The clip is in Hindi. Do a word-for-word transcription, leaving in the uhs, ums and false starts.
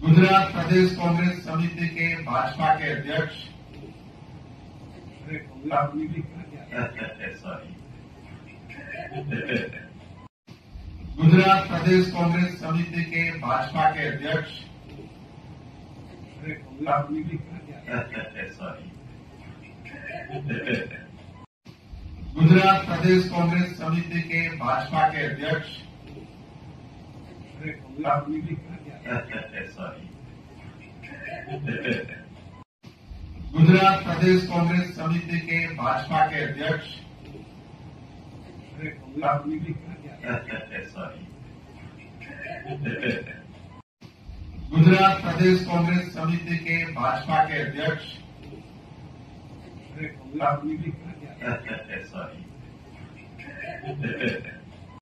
गुजरात प्रदेश कांग्रेस समिति के भाजपा के अध्यक्ष सॉरी गुजरात प्रदेश कांग्रेस समिति के भाजपा के अध्यक्ष सॉरी गुजरात प्रदेश कांग्रेस समिति के भाजपा के अध्यक्ष सॉरी गुजरात प्रदेश कांग्रेस समिति के भाजपा के अध्यक्ष सॉरी गुजरात प्रदेश कांग्रेस समिति के भाजपा के अध्यक्ष सॉरी